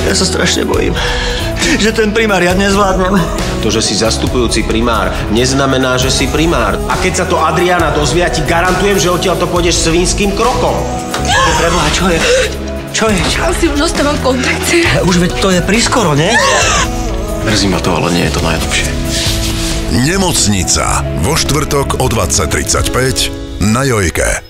Ja sa strašne bojím, že ten primár ja nezvládnem. To, že si zastupujúci primár, neznamená, že si primár. A keď sa to Adriana dozvie, ja ti garantujem, že odtiaľ to pôjdeš svinským krokom. Preboha, čo je? Čo je? Asi už dostávam kontrakcie. Už veď to je priskoro, nie? Mrzí ma to, ale nie je to najlepšie. Nemocnica vo štvrtok o 20:35 na Jojke.